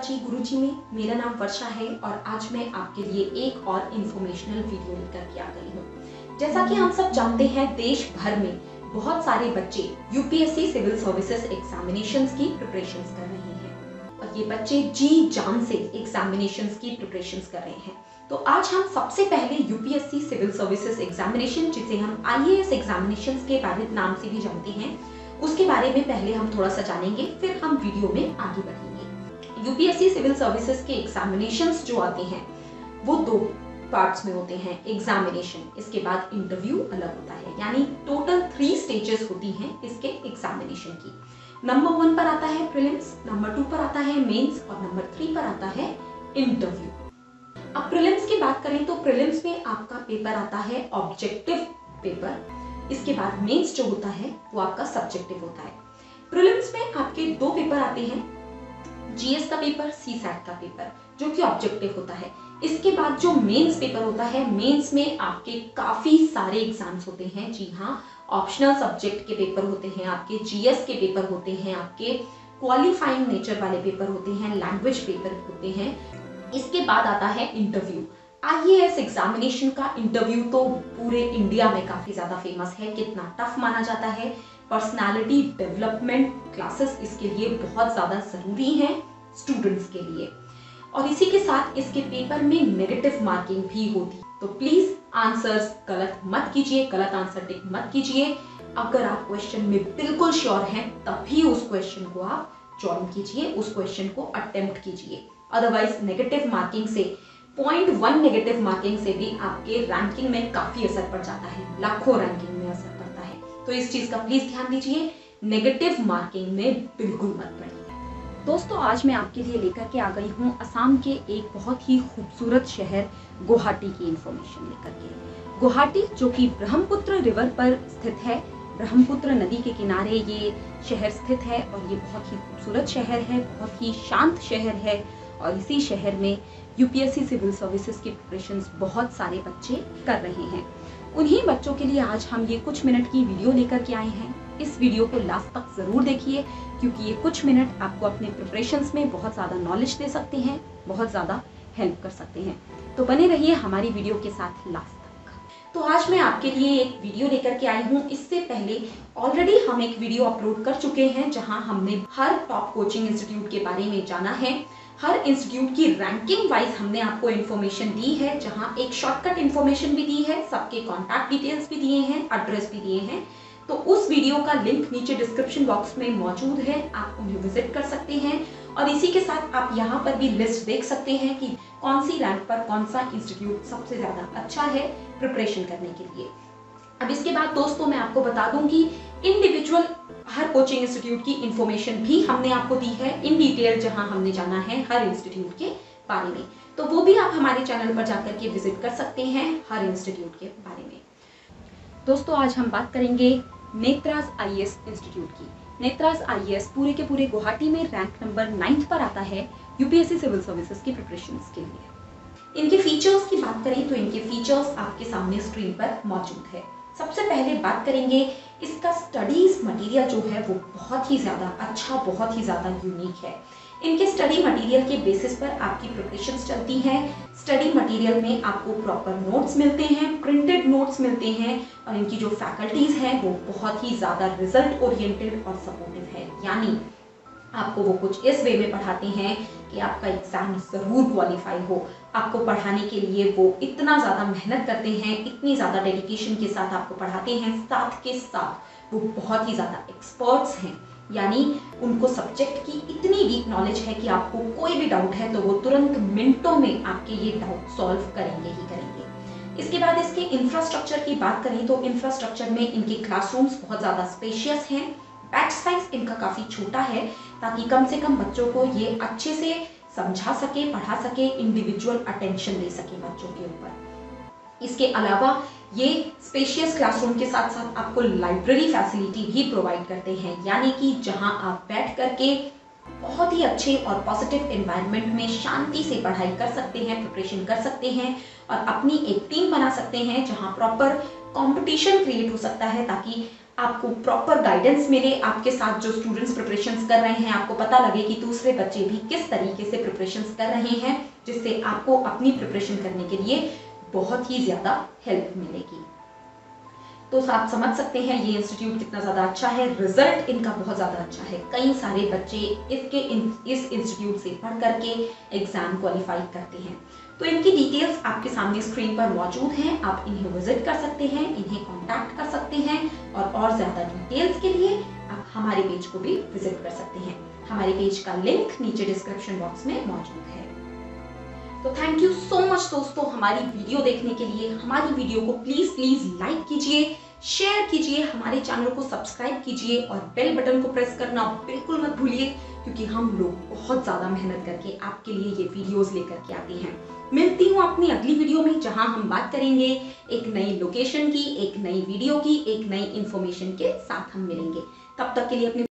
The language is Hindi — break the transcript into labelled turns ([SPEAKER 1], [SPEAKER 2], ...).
[SPEAKER 1] जी गुरुजी में। मेरा नाम वर्षा है और आज मैं आपके लिए एक और इन्फॉर्मेशनल वीडियो लेकर के आ गई हूँ। जैसा कि हम सब जानते हैं, देश भर में बहुत सारे बच्चे यूपीएससी सिविल सर्विसेज एग्जामिनेशंस की प्रिपरेशंस कर रहे हैं और ये बच्चे जी जान से एग्जामिनेशंस की प्रिपरेशंस कर रहे हैं। तो आज हम सबसे पहले यूपीएससी सिविल सर्विसेज एग्जामिनेशन, जिसे हम आईएएस एग्जामिनेशंस के बारे नाम से भी जानते हैं, उसके बारे में पहले हम थोड़ा सा जानेंगे, फिर हम वीडियो में आगे बढ़ेंगे। यूपीएससी सिविल सर्विसेज के एग्जामिनेशंस जो आते हैं वो दो पार्ट्स में होते हैं। एग्जामिनेशन, इसके बाद इंटरव्यू अलग होता है, यानी टोटल 3 स्टेजेस होती हैं इसके एग्जामिनेशन की। नंबर 1 पर आता है प्रीलिम्स, नंबर 2 पर आता है मेंस और नंबर 3 पर आता है इंटरव्यू। अब प्रीलिम्स की बात करें तो प्रीलिम्स में आपका पेपर आता है ऑब्जेक्टिव पेपर, इसके बाद मेंस जो होता है वो आपका सब्जेक्टिव होता है। प्रीलिम्स में आपके 2 पेपर आते हैं, जीएस का पेपर, सीसैट का पेपर, जो कि ऑब्जेक्टिव होता है। इसके बाद जो मेंस पेपर होता है, मेंस में आपके काफी सारे एग्जाम्स होते हैं। जी हाँ, ऑप्शनल सब्जेक्ट के पेपर होते हैं, आपके जीएस के पेपर होते हैं, आपके क्वालिफाइंग नेचर वाले पेपर होते हैं, लैंग्वेज पेपर होते हैं। इसके बाद आता है इंटरव्यू। आईएएस एग्जामिनेशन का इंटरव्यू तो पूरे इंडिया में काफी ज्यादा फेमस है। कितना टफ माना जाता है। पर्सनालिटी डेवलपमेंट क्लासेस इसके लिए बहुत ज्यादा जरूरी हैं स्टूडेंट्स के लिए, और इसी के साथ इसके पेपर में नेगेटिव मार्किंग भी होती है। तो प्लीज आंसर्स गलत मत कीजिए, गलत आंसर टिक मत कीजिए। अगर आप क्वेश्चन में बिल्कुल श्योर हैं तभी उस क्वेश्चन को आप ज्वाइन कीजिए, उस क्वेश्चन को अटेम्प्ट कीजिए। अदरवाइज नेगेटिव मार्किंग से 0.1 नेगेटिव मार्किंग से भी आपके रैंकिंग में काफी असर पड़ जाता है, लाखों रैंकिंग में असर पड़ता है। तो इस चीज का प्लीज ध्यान दीजिए, नेगेटिव मार्किंग में बिल्कुल मत पड़िए। दोस्तों, आज मैं आपके लिए लेकर के आ गई हूँ असम के एक बहुत ही खूबसूरत शहर गुवाहाटी की इंफॉर्मेशन लेकर के। गुवाहाटी जो कि ब्रह्मपुत्र रिवर पर स्थित है, ब्रह्मपुत्र नदी के किनारे ये शहर स्थित है और ये बहुत ही खूबसूरत शहर है, बहुत ही शांत शहर है। और इसी शहर में यूपीएससी सिविल सर्विसेज की प्रिपरेशंस बहुत सारे बच्चे कर रहे हैं। उन्हीं बच्चों के लिए आज हम ये कुछ मिनट की वीडियो लेकर के आए हैं। इस वीडियो को लास्ट तक जरूर देखिए, क्योंकि ये कुछ मिनट आपको अपने प्रिपरेशंस में बहुत ज़्यादा नॉलेज दे सकते हैं, बहुत ज़्यादा हेल्प कर सकते हैं। तो बने रहिए हमारी वीडियो के साथ लास्ट तक। तो आज मैं आपके लिए एक वीडियो लेकर के आई हूँ। इससे पहले ऑलरेडी हम एक वीडियो अपलोड कर चुके हैं, जहाँ हमने हर टॉप कोचिंग इंस्टीट्यूट के बारे में जाना है। हर इंस्टीट्यूट की रैंकिंग वाइज हमने आपको इन्फॉर्मेशन दी है, जहां एक शॉर्टकट इन्फॉर्मेशन भी दी है, सबके कॉन्टैक्ट डिटेल्स भी दिए हैं, एड्रेस भी दिए हैं। तो उस वीडियो का लिंक नीचे डिस्क्रिप्शन बॉक्स में मौजूद है, आप उन्हें विजिट कर सकते हैं। और इसी के साथ आप यहाँ पर भी लिस्ट देख सकते हैं कि कौन सी रैंक पर कौन सा इंस्टीट्यूट सबसे ज्यादा अच्छा है प्रिपरेशन करने के लिए। अब इसके बाद दोस्तों मैं आपको बता दूं कि इंडिविजुअल हर कोचिंग इंस्टीट्यूट की इंफॉर्मेशन भी हमने आपको दी है इन डिटेल, जहां हमने जाना है हर इंस्टीट्यूट के बारे में। तो वो भी आप हमारे चैनल पर जाकर के विजिट कर सकते हैं हर इंस्टीट्यूट के बारे में। दोस्तों, आज हम बात करेंगे नेत्रास आईएएस इंस्टीट्यूट की। नेत्रास आईएएस पूरे के पूरे गुवाहाटी में रैंक नंबर 9 पर आता है यूपीएससी सिविल सर्विसेज की प्रिपरेशन के लिए। इनके फीचर्स की बात करें तो इनके फीचर्स आपके सामने स्क्रीन पर मौजूद है। सबसे पहले बात करेंगे इसका स्टडीज मटेरियल जो है वो बहुत ही ज़्यादा अच्छा, बहुत ही ज़्यादा यूनिक है। इनके स्टडी मटेरियल के बेसिस पर आपकी प्रिपरेशंस चलती हैं। स्टडी मटेरियल में आपको प्रॉपर नोट्स मिलते हैं, प्रिंटेड नोट्स मिलते हैं, और इनकी जो फैकल्टीज हैं वो बहुत ही ज़्यादा रिजल्ट ओरिएंटेड और सपोर्टिव है। यानी आपको वो कुछ इस वे में पढ़ाते हैं कि आपका एग्जाम ज़रूर क्वालिफाई हो। आपको पढ़ाने के लिए वो इतना ज़्यादा मेहनत करते हैं, इतनी ज़्यादा डेडिकेशन के साथ आपको पढ़ाते हैं। साथ के साथ वो बहुत ही ज़्यादा एक्सपर्ट्स हैं, यानी उनको सब्जेक्ट की इतनी डीप नॉलेज है कि आपको कोई भी डाउट है तो वो तुरंत मिनटों में आपके ये डाउट सॉल्व करेंगे ही करेंगे। इसके बाद इसके इंफ्रास्ट्रक्चर की बात करें तो इंफ्रास्ट्रक्चर में इनके क्लासरूम्स बहुत ज़्यादा स्पेशियस हैं। बैच साइज इनका काफ़ी छोटा है, ताकि कम से कम बच्चों को ये अच्छे से समझा सके, पढ़ा सके, इंडिविजुअल अटेंशन दे सके बच्चों के ऊपर। इसके अलावा ये स्पेशियस क्लासरूम के साथ साथ आपको लाइब्रेरी फैसिलिटी भी प्रोवाइड करते हैं, यानी कि जहां आप बैठ करके बहुत ही अच्छे और पॉजिटिव एनवायरनमेंट में शांति से पढ़ाई कर सकते हैं, प्रिपरेशन कर सकते हैं और अपनी एक टीम बना सकते हैं, जहां प्रॉपर कंपटीशन क्रिएट हो सकता है, ताकि आपको प्रॉपर गाइडेंस मिले, आपके साथ जो स्टूडेंट्स प्रिपरेशंस कर रहे हैं आपको पता लगे कि दूसरे बच्चे भी किस तरीके से प्रिपरेशंस कर रहे हैं, जिससे आपको अपनी प्रिपरेशन करने के लिए बहुत ही ज़्यादा हेल्प मिलेगी। तो आप समझ सकते हैं ये इंस्टीट्यूट कितना ज़्यादा अच्छा है, रिजल्ट इनका बहुत ज़्यादा अच्छा है। कई सारे बच्चे इस इंस्टीट्यूट से पढ़ करके एग्ज़ाम क्वालिफाई करते हैं। तो इनकी डिटेल्स आपके सामने स्क्रीन पर मौजूद हैं, आप इन्हें विजिट कर सकते हैं, इन्हें कॉन्टैक्ट कर सकते हैं और ज़्यादा डिटेल्स के लिए आप हमारे पेज को भी विजिट कर सकते हैं। हमारे पेज का लिंक नीचे डिस्क्रिप्शन बॉक्स में मौजूद है। तो थैंक यू सो मच दोस्तों हमारी वीडियो देखने के लिए। हमारी वीडियो को प्लीज लाइक कीजिए, शेयर कीजिए, हमारे चैनल को सब्सक्राइब कीजिए और बेल बटन को प्रेस करना बिल्कुल मत भूलिए, क्योंकि हम लोग बहुत ज़्यादा मेहनत करके आपके लिए ये वीडियोस लेकर के आते हैं। मिलती हूँ अपनी अगली वीडियो में, जहां हम बात करेंगे एक नई लोकेशन की, एक नई वीडियो की, एक नई इंफॉर्मेशन के साथ हम मिलेंगे। तब तक के लिए अपने